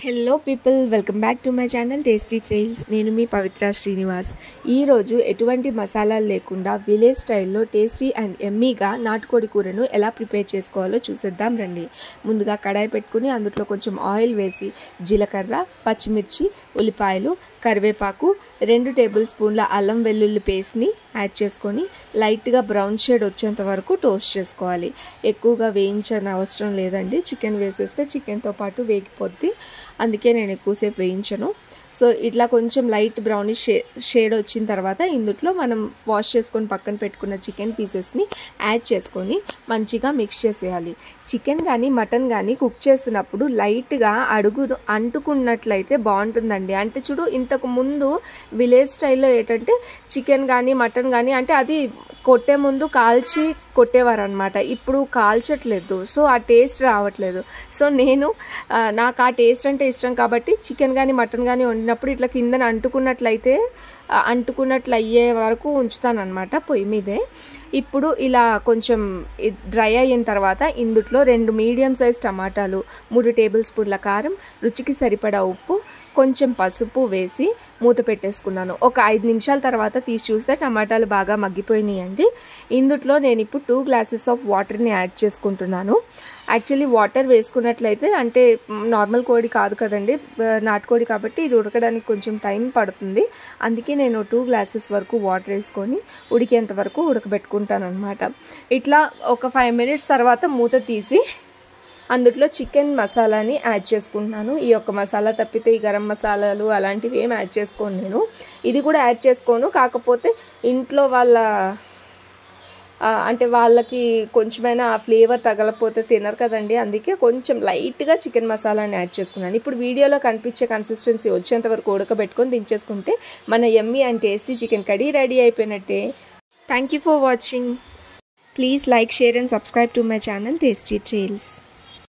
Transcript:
Hello people, welcome back to my channel tasty trails. నేను మీ పవిత్ర శ్రీనివాస్. ఈరోజు ఎటువంటి మసాలాలు లేకుండా విలేజ్ స్టైల్లో టేస్టీ అండ్ ఎమ్మీగా నాటుకోడి కూరను ఎలా ప్రిపేర్ చేసుకోవాలో చూసేద్దాం రండి. ముందుగా కడాయి పెట్టుకుని అందులో కొంచెం ఆయిల్ వేసి జీలకర్ర, పచ్చిమిర్చి, ఉల్లిపాయలు, కరివేపాకు, 2 టేబుల్ స్పూన్ల అల్లం వెల్లుల్లి పేస్ట్ని యాడ్ చేసుకొని లైట్గా బ్రౌన్ షేడ్ వచ్చేంత వరకు టోస్ట్ చేసుకోవాలి. ఎక్కువగా వేయించని అవసరం లేదండి. చికెన్ వేసేస్తే చికెన్తో పాటు వేగిపోద్ది, అందుకే నేను ఎక్కువసేపు వేయించను. సో ఇట్లా కొంచెం లైట్ బ్రౌనిష్ షేడ్ వచ్చిన తర్వాత ఇందులో మనం వాష్ చేసుకొని పక్కన పెట్టుకున్న చికెన్ పీసెస్ని యాడ్ చేసుకొని మంచిగా మిక్స్ చేసేయాలి. చికెన్ కానీ మటన్ కానీ కుక్ చేస్తున్నప్పుడు లైట్గా అడుగు అంటుకున్నట్లయితే బాగుంటుందండి. అంటే చూడు, ఇంతకు ముందు విలేజ్ స్టైల్లో ఏంటంటే చికెన్ కానీ మటన్ కానీ అంటే అది కొట్టే ముందు కాల్చి కొట్టేవారు అనమాట. ఇప్పుడు కాల్చట్లేదు, సో ఆ టేస్ట్ రావట్లేదు. సో నాకు ఆ టేస్ట్ అంటే ఇష్టం కాబట్టి చికెన్ కానీ మటన్ కానీ వండినప్పుడు ఇట్లా కిందన అంటుకున్నట్లు అయ్యే వరకు ఉంచుతానమాట పొయ్యి మీదే. ఇప్పుడు ఇలా కొంచెం డ్రై అయిన తర్వాత ఇందులో 2 మీడియం సైజ్ టమాటాలు, 3 టేబుల్ స్పూన్ల కారం, రుచికి సరిపడా ఉప్పు, కొంచెం పసుపు వేసి మూత పెట్టేసుకున్నాను. ఒక 5 నిమిషాల తర్వాత తీసి చూస్తే టమాటాలు బాగా మగ్గిపోయినాయండి. ఇందులో నేను ఇప్పుడు 2 గ్లాసెస్ ఆఫ్ వాటర్ని యాడ్ చేసుకుంటున్నాను. యాక్చువల్లీ వాటర్ వేసుకున్నట్లయితే, అంటే నార్మల్ కోడి కాదు కదండి, నాటుకోడి కాబట్టి ఇది ఉడకడానికి కొంచెం టైం పడుతుంది. అందుకే నేను 2 గ్లాసెస్ వరకు వాటర్ వేసుకొని ఉడికేంత వరకు ఉడకబెట్టుకుంటాను అనమాట. ఇట్లా ఒక 5 మినిట్స్ తర్వాత మూత తీసి అందులో చికెన్ మసాలాని యాడ్ చేసుకుంటున్నాను. ఈ యొక్క మసాలా తప్పితే ఈ గరం మసాలాలు అలాంటివి ఏం యాడ్ చేసుకోను నేను. ఇది కూడా యాడ్ చేసుకోను, కాకపోతే ఇంట్లో వాళ్ళకి కొంచెమైనా ఆ ఫ్లేవర్ తగలపోతే తినరు కదండి, అందుకే కొంచెం లైట్గా చికెన్ మసాలాని యాడ్ చేసుకున్నాను. ఇప్పుడు వీడియోలో కనిపించే కన్సిస్టెన్సీ వచ్చేంత వరకు ఉడకబెట్టుకొని దించేసుకుంటే మన yummy and tasty chicken curry ready అయిపోయినట్టే. Thank you for watching. Please like, share and subscribe to my channel tasty trials.